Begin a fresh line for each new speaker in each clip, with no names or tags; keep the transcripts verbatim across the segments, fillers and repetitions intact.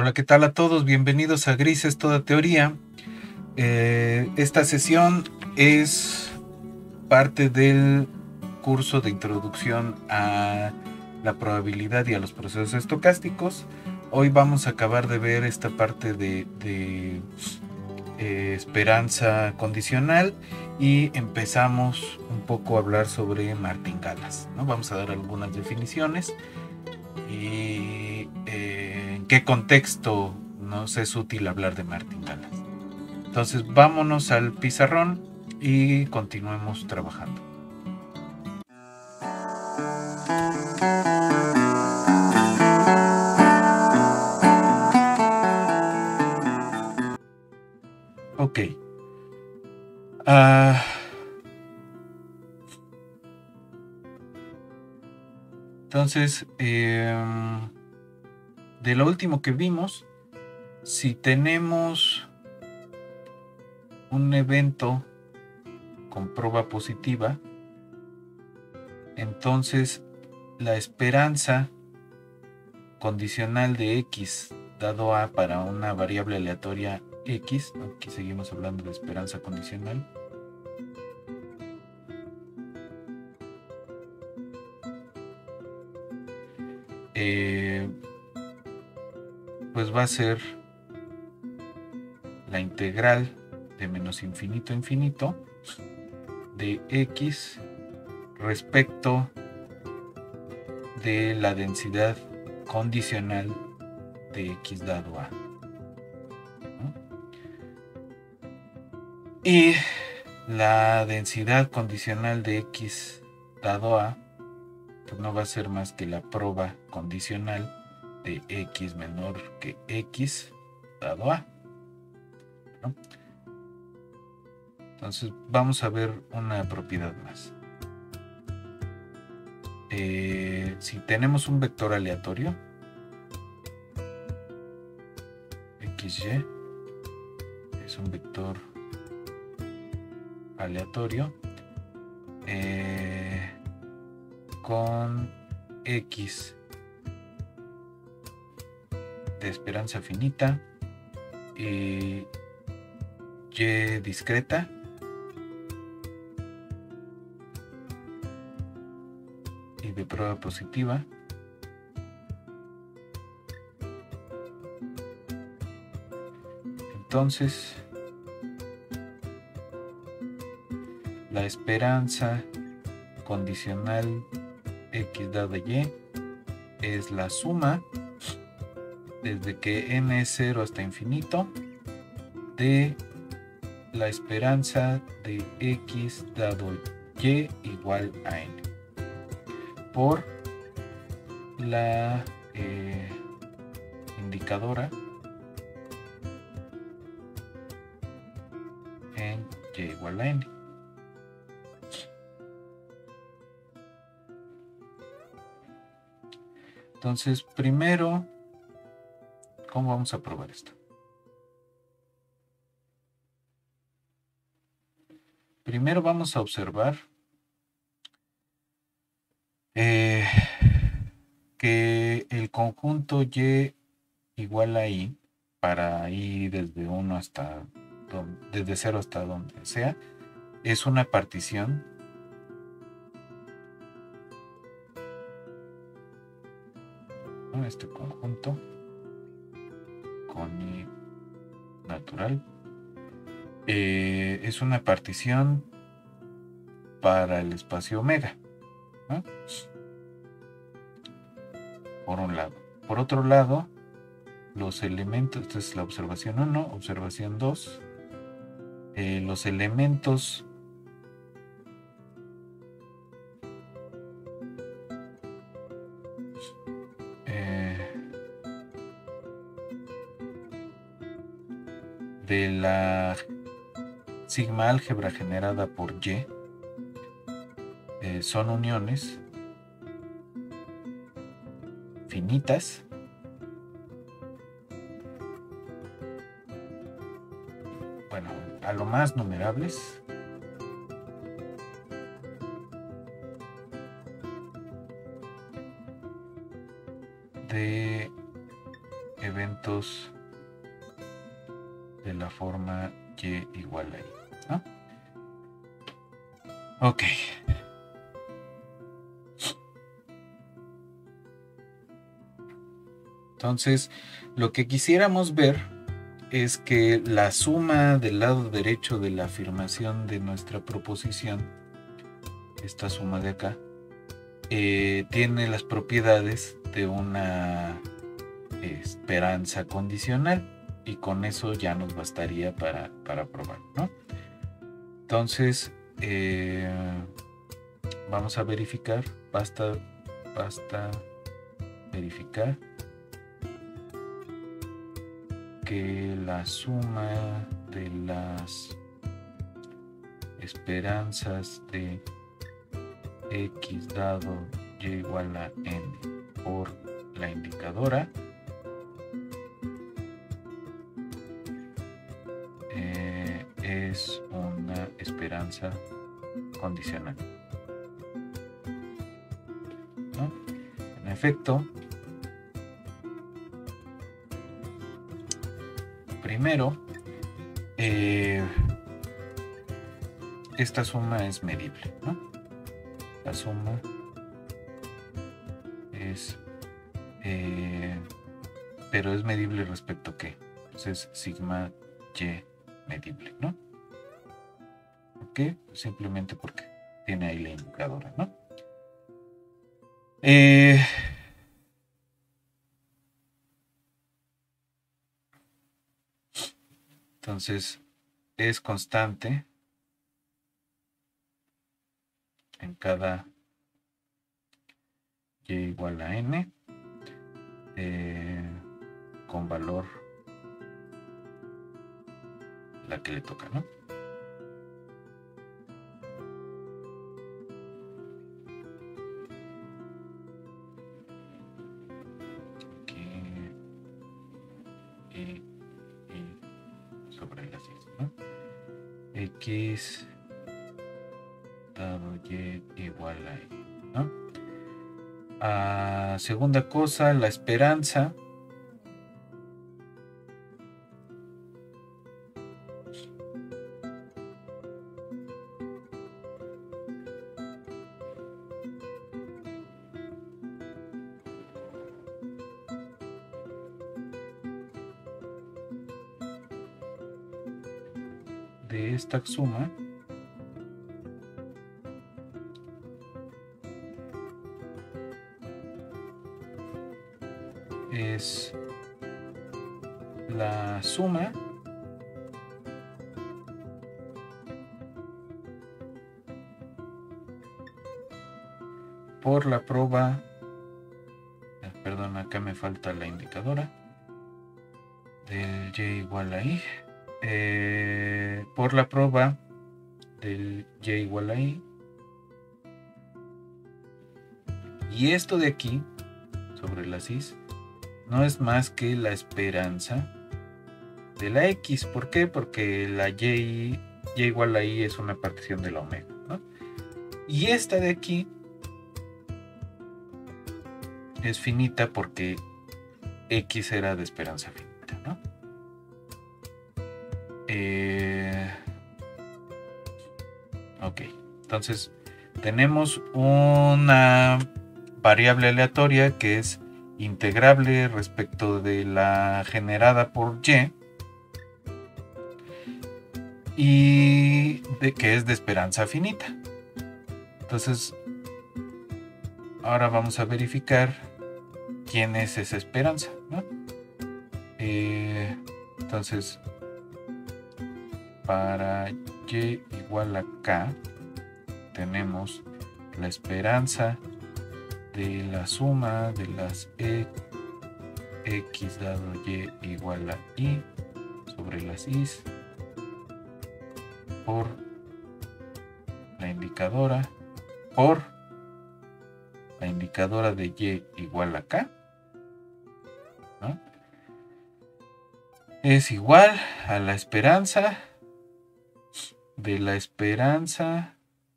Hola, ¿qué tal a todos? Bienvenidos a Grises Toda Teoría. Eh, esta sesión es parte del curso de introducción a la probabilidad y a los procesos estocásticos. Hoy vamos a acabar de ver esta parte de, de eh, esperanza condicional y empezamos un poco a hablar sobre martingalas, ¿no? Vamos a dar algunas definiciones y eh, en qué contexto nos es útil hablar de martingalas. Entonces vámonos al pizarrón y continuemos trabajando. Ok. Uh, entonces, eh, de lo último que vimos, si tenemos un evento con prueba positiva, entonces la esperanza condicional de X dado A para una variable aleatoria X, aquí seguimos hablando de esperanza condicional, eh, pues va a ser la integral de menos infinito a infinito de X respecto de la densidad condicional de X dado A, ¿no? Y la densidad condicional de X dado A pues no va a ser más que la proba condicional de X menor que X dado A, ¿no? Entonces vamos a ver una propiedad más. Eh, si tenemos un vector aleatorio xy, es un vector aleatorio eh, con x de esperanza finita y y discreta, y de prueba positiva, entonces la esperanza condicional X dada Y es la suma desde que n es cero hasta infinito de la esperanza de X dado Y igual a n por la eh, indicadora en Y igual a n. Entonces, primero, ¿cómo vamos a probar esto? Primero vamos a observar eh, que el conjunto Y igual a I, para I desde uno hasta donde, desde cero hasta donde sea, es una partición ¿no? Este conjunto con I natural eh, es una partición para el espacio omega, ¿no? Por un lado. Por otro lado, los elementos, esta es la observación uno, observación dos, eh, los elementos eh, de la sigma álgebra generada por Y eh, son uniones finitas bueno, a lo más numerables de eventos de la forma y igual a i, ¿no? Ok. Entonces, lo que quisiéramos ver es que la suma del lado derecho de la afirmación de nuestra proposición, esta suma de acá, eh, tiene las propiedades de una esperanza condicional, y con eso ya nos bastaría para, para probar, ¿no? Entonces, eh, vamos a verificar, basta, basta verificar que la suma de las esperanzas de x dado y igual a n por la indicadora eh, es una esperanza condicional, ¿no? En efecto, primero, eh, esta suma es medible, ¿no? La suma es, eh, pero es medible respecto a qué. Entonces, sigma y medible, ¿no? ¿Por qué? Simplemente porque tiene ahí la indicadora, ¿no? Eh, entonces, es constante en cada y igual a n eh, con valor la que le toca, ¿no? Aquí y, y sobre las x, ¿no? X dado y igual a y, ¿no? Ah, segunda cosa, la esperanza de esta suma es la suma por la proba, perdón, acá me falta la indicadora del y igual a i, eh, por la proba del y igual a i, y esto de aquí sobre la cis no es más que la esperanza de la x. ¿Por qué? Porque la y, y igual a i es una partición de la omega, ¿no? Y esta de aquí es finita porque x era de esperanza finita, ¿no? Eh, ok, entonces tenemos una variable aleatoria que es integrable respecto de la generada por y y de que es de esperanza finita. Entonces, ahora vamos a verificar quién es esa esperanza, ¿no? Eh, entonces, para y igual a k tenemos la esperanza de la suma de las e, x dado y igual a i sobre las i por la indicadora por la indicadora de y igual a k, ¿no? Es igual a la esperanza de la esperanza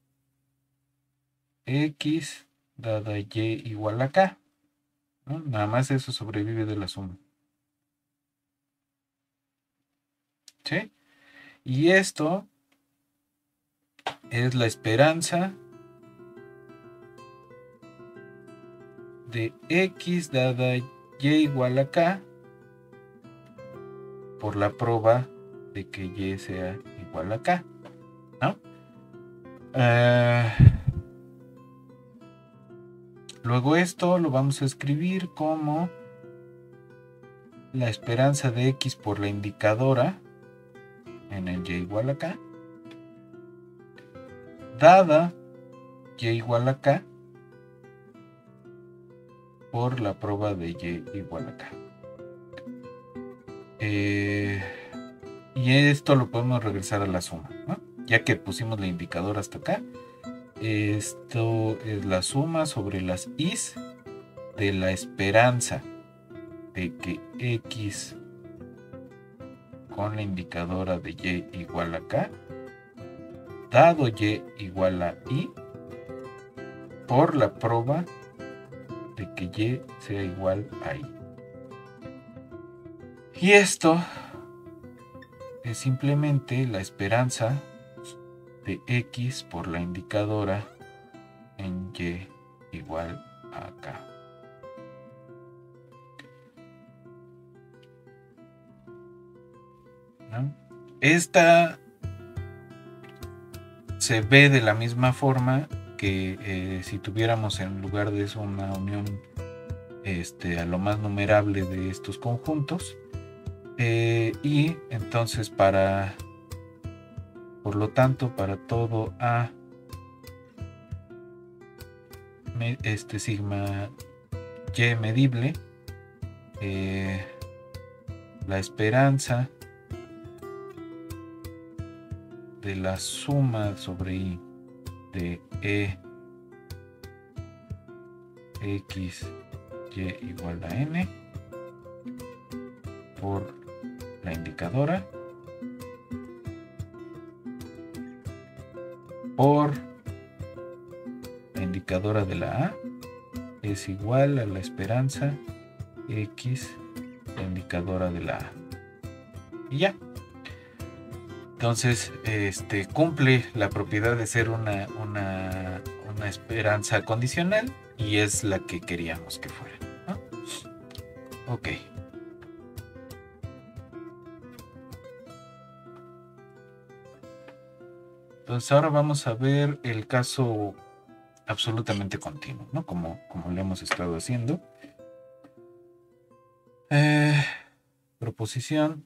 x dada y igual a k, ¿no? Nada más eso sobrevive de la suma. ¿sí? Y esto es la esperanza de X dada Y igual a K por la proba de que Y sea igual a K, ¿no? Uh, luego esto lo vamos a escribir como la esperanza de X por la indicadora en el Y igual a K, dada Y igual a K por la proba de Y igual a K. Eh, y esto lo podemos regresar a la suma, ¿no? Ya que pusimos la indicadora hasta acá. Esto es la suma sobre las I's de la esperanza de que X con la indicadora de Y igual a K, dado Y igual a I, por la proba de que Y sea igual a I. Y esto es simplemente la esperanza de X por la indicadora en Y igual a K. ¿No? Esta se ve de la misma forma que eh, si tuviéramos en lugar de eso una unión este, a lo más numerable de estos conjuntos. Eh, y entonces para, por lo tanto, para todo A, este sigma Y medible, eh, la esperanza de la suma sobre I de E X Y igual a N por la indicadora por la indicadora de la A es igual a la esperanza X, la indicadora de la A. Y ya. Entonces, este cumple la propiedad de ser una, una, una esperanza condicional y es la que queríamos que fuera, ¿no? Ok. Entonces ahora vamos a ver el caso absolutamente continuo, ¿no? Como, como lo hemos estado haciendo. Eh, proposición.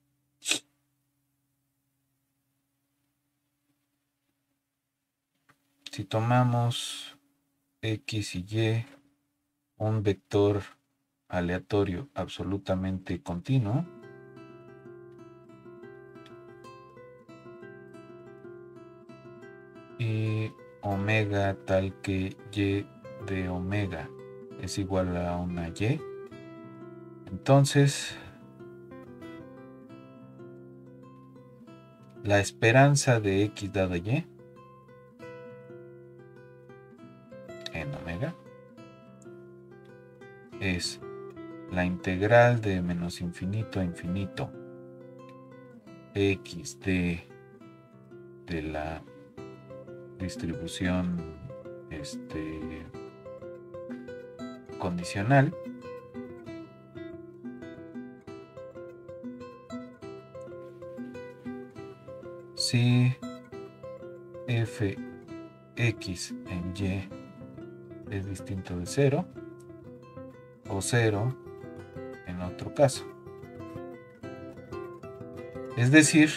Si tomamos X y Y, un vector aleatorio absolutamente continuo, y omega tal que Y de omega es igual a una Y, entonces la esperanza de X dada Y en omega es la integral de menos infinito a infinito X de, de la distribución este, condicional si f x en Y es distinto de cero o cero en otro caso. Es decir,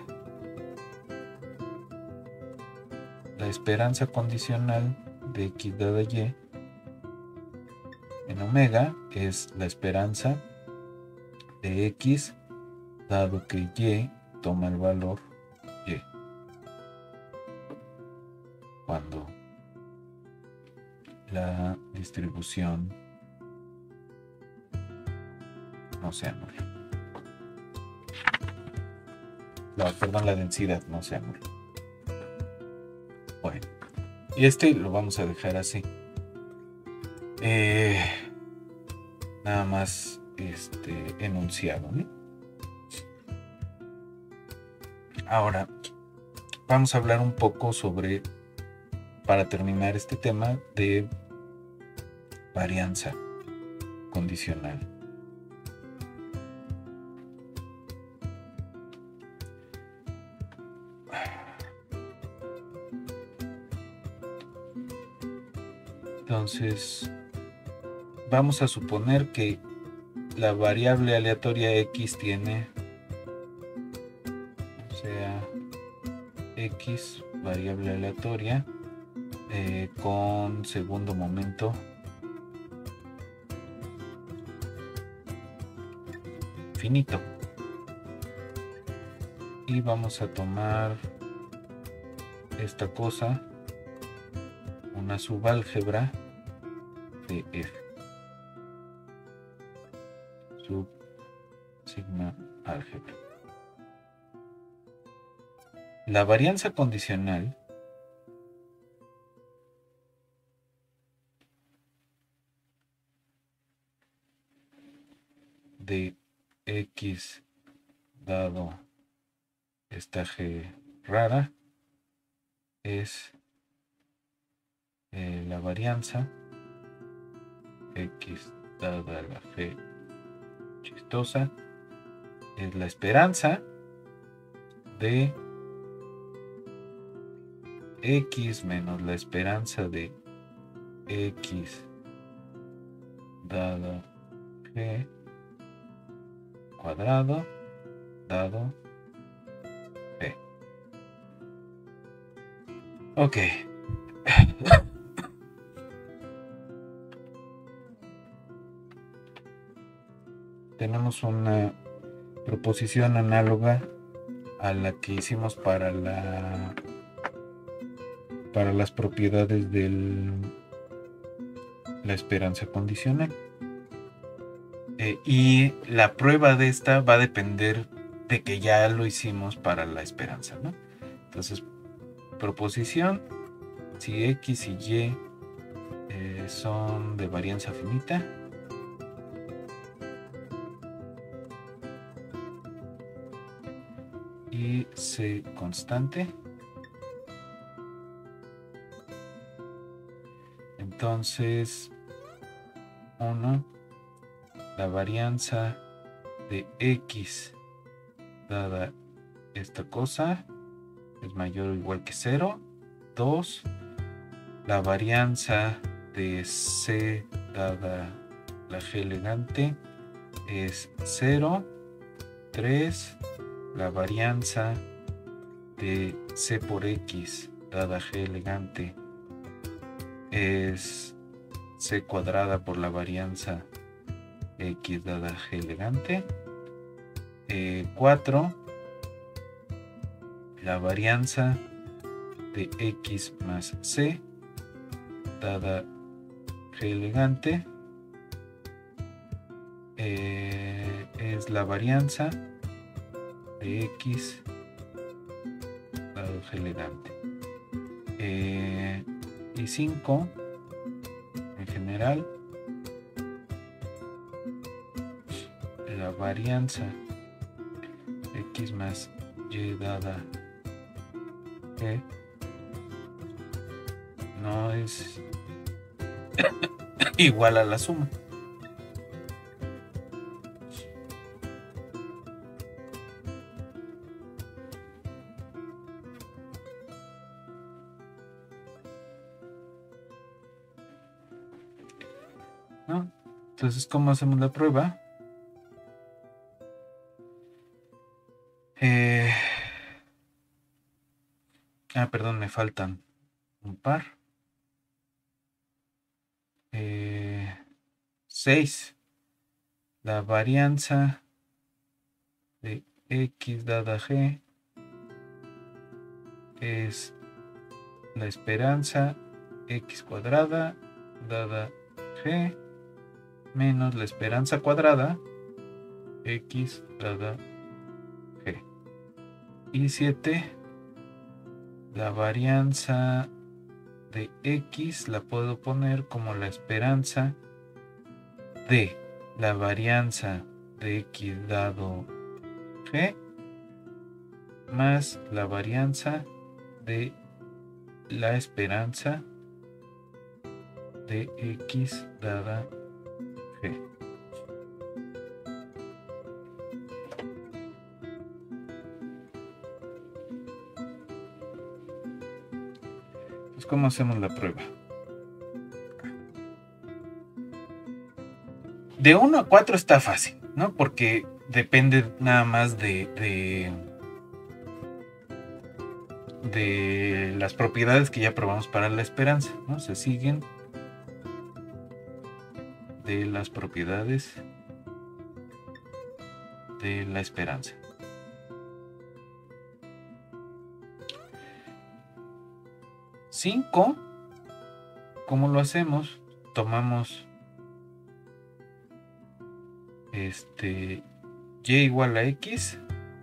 la esperanza condicional de X dada Y en omega es la esperanza de X dado que Y toma el valor Y cuando la distribución no sea nula. No, perdón, la densidad no sea nula. Bueno, y este lo vamos a dejar así. Eh, nada más este enunciado, ¿no? Ahora, vamos a hablar un poco sobre, para terminar este tema, de varianza condicional. Entonces, vamos a suponer que la variable aleatoria x tiene, o sea, x, variable aleatoria, eh, con segundo momento finito. Y vamos a tomar esta cosa, una subálgebra de f, sub sigma álgebra. La varianza condicional de x dado esta g rara es eh, la varianza x dada la g chistosa es la esperanza de x menos la esperanza de x dado g cuadrado dado g. Ok. Tenemos una proposición análoga a la que hicimos para la para las propiedades de la esperanza condicional. Eh, y la prueba de esta va a depender de que ya lo hicimos para la esperanza, ¿no? Entonces, proposición, si x y y eh, son de varianza finita, y c constante, entonces uno, la varianza de x dada esta cosa es mayor o igual que cero. dos, la varianza de c dada la g elegante es cero. tres, la varianza de c por x dada g elegante es c cuadrada por la varianza x dada g elegante. Eh, cuatro, la varianza de x más c dada g elegante eh, es la varianza de x dado g elegante. Eh, y cinco, en general, la varianza x más y dada g no es igual a la suma. ¿No? Entonces, ¿cómo hacemos la prueba? Eh... Ah, perdón, me faltan un par. Eh... seis. La varianza de x dada g es la esperanza x cuadrada dada g menos la esperanza cuadrada x dada g. Y siete, la varianza de x la puedo poner como la esperanza de la varianza de x dado g más la varianza de la esperanza de X dada G. Entonces, ¿cómo hacemos la prueba? De uno a cuatro está fácil, ¿no? Porque depende nada más de, de, de las propiedades que ya probamos para la esperanza, ¿no? Se siguen de las propiedades de la esperanza. cinco, ¿cómo lo hacemos? Tomamos este y igual a x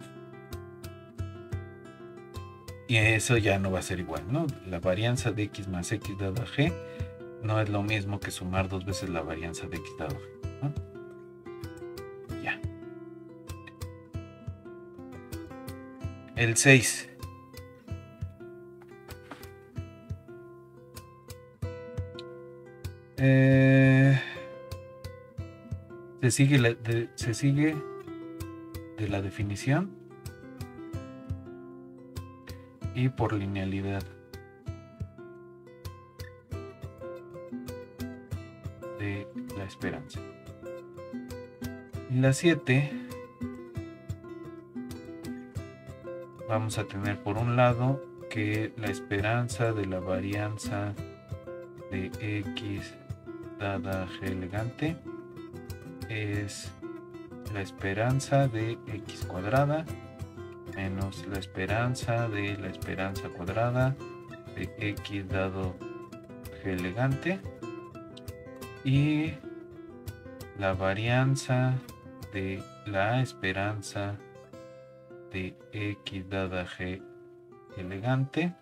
y eso ya no va a ser igual, ¿no? La varianza de x más x dado a g no es lo mismo que sumar dos veces la varianza de x dado a g, ¿no? Ya. El seis. Eh, se sigue la, de, se sigue de la definición y por linealidad de la esperanza. Y la siete vamos a tener por un lado que la esperanza de la varianza de x dada g elegante es la esperanza de x cuadrada menos la esperanza de la esperanza cuadrada de x dado g elegante y la varianza de la esperanza de x dada g elegante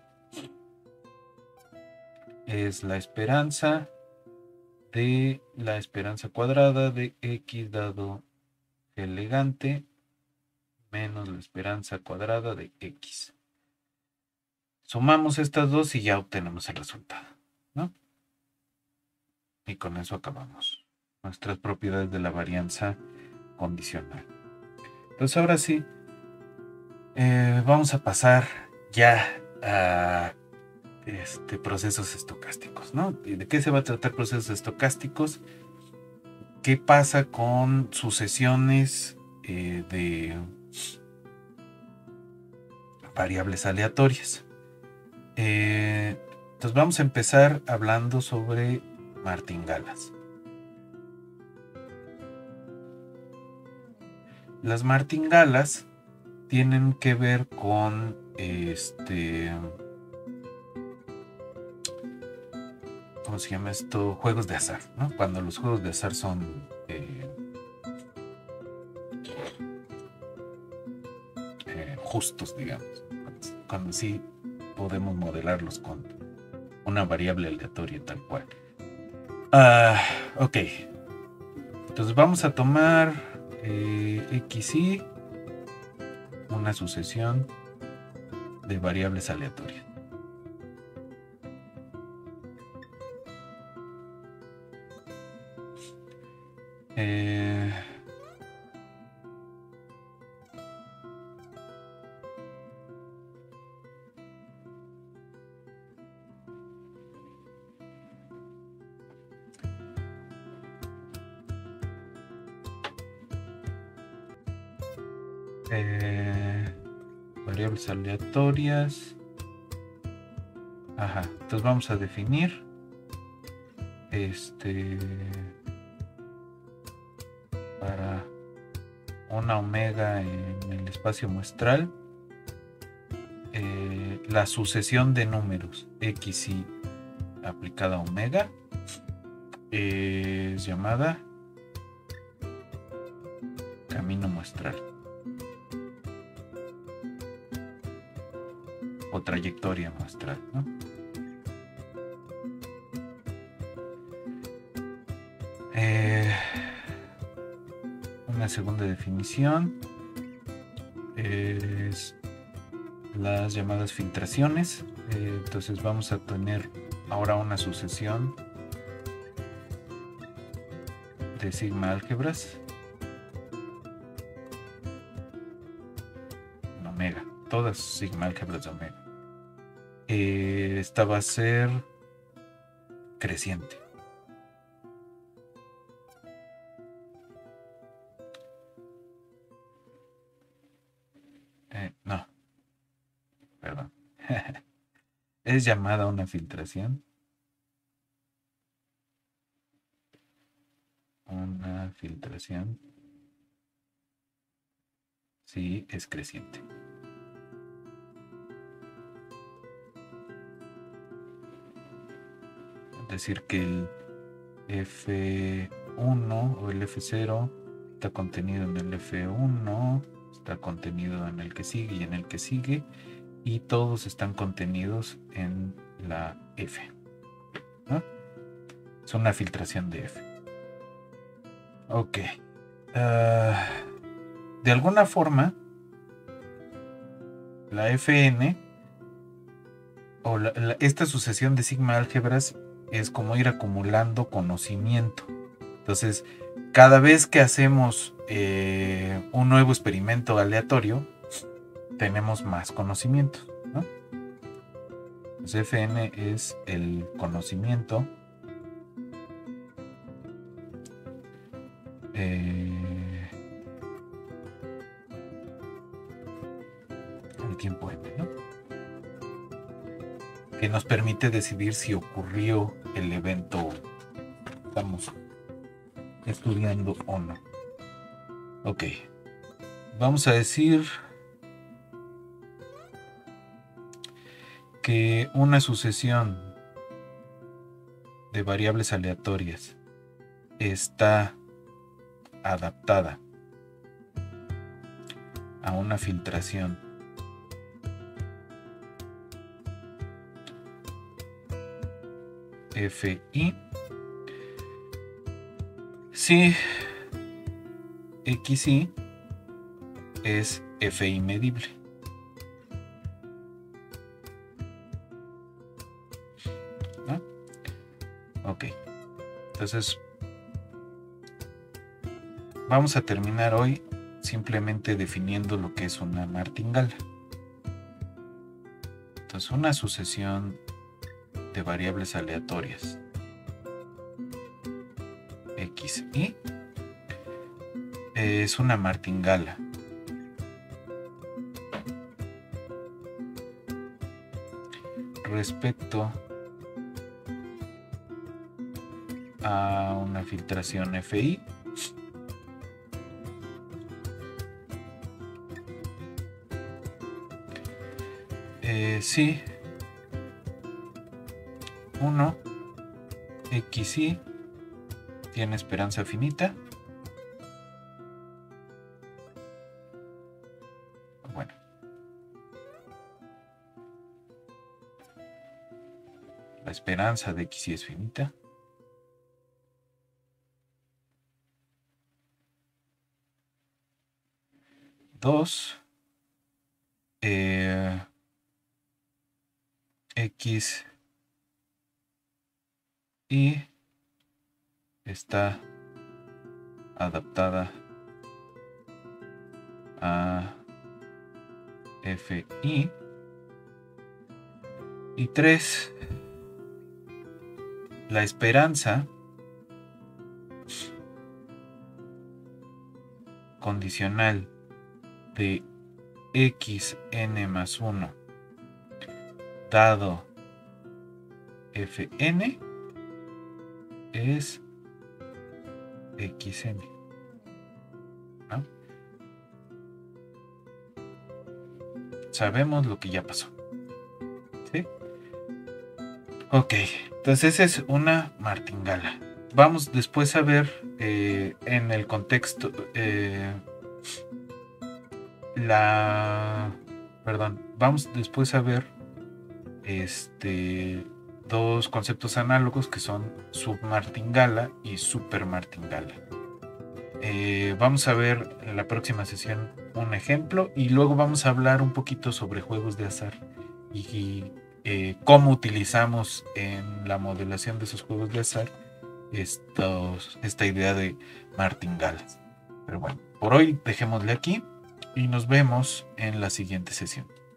es la esperanza de la esperanza cuadrada de x dado g elegante menos la esperanza cuadrada de x. Sumamos estas dos y ya obtenemos el resultado, ¿no? Y con eso acabamos nuestras propiedades de la varianza condicional. Entonces ahora sí, eh, vamos a pasar ya a este, procesos estocásticos, ¿no? ¿De qué se va a tratar procesos estocásticos? ¿Qué pasa con sucesiones eh, de variables aleatorias? Eh, entonces vamos a empezar hablando sobre martingalas. Las martingalas tienen que ver con este... ¿cómo se llama esto? Juegos de azar, ¿no? Cuando los juegos de azar son eh, eh, justos, digamos. Cuando, cuando sí podemos modelarlos con una variable aleatoria tal cual. Uh, ok. Entonces vamos a tomar eh, X y una sucesión de variables aleatorias. Eh, eh, variables aleatorias. Ajá, entonces vamos a definir este para una omega en el espacio muestral, eh, la sucesión de números x y aplicada a omega es llamada camino muestral o trayectoria muestral, ¿no? Eh, una segunda definición es las llamadas filtraciones. Eh, entonces vamos a tener ahora una sucesión de sigma álgebras en omega, todas sigma álgebras de omega. Eh, esta va a ser creciente. Eh, no, perdón. Es llamada una filtración. Una filtración. Sí, es creciente. Es decir, que el F uno o el F cero está contenido en el F uno, está contenido en el que sigue y en el que sigue, y todos están contenidos en la F, ¿no? Es una filtración de F. Ok. Uh, de alguna forma, la F N o la, la, esta sucesión de sigma álgebras es como ir acumulando conocimiento. Entonces, cada vez que hacemos eh, un nuevo experimento aleatorio, tenemos más conocimiento, ¿no? Pues F N es el conocimiento eh, el tiempo N, ¿no? Que nos permite decidir si ocurrió el evento que estamos estudiando o no. Ok, vamos a decir que una sucesión de variables aleatorias está adaptada a una filtración F I si X I es F I medible. ¿No? Ok. Entonces, vamos a terminar hoy simplemente definiendo lo que es una martingala. Entonces, una sucesión de variables aleatorias X I es una martingala respecto a una filtración F I eh, si uno X I tiene esperanza finita. Bueno, la esperanza de X I es finita. Dos, eh, X I está adaptada a F I. Y tres, la esperanza condicional de xn más uno dado Fn es xn, ¿no? Sabemos lo que ya pasó, ¿sí? Ok, entonces esa es una martingala. Vamos después a ver eh, en el contexto eh, la perdón vamos después a ver este dos conceptos análogos que son submartingala y supermartingala. Eh, vamos a ver en la próxima sesión un ejemplo y luego vamos a hablar un poquito sobre juegos de azar y, y eh, cómo utilizamos en la modelación de esos juegos de azar estos, esta idea de martingale. Pero bueno, por hoy dejémosle aquí y nos vemos en la siguiente sesión.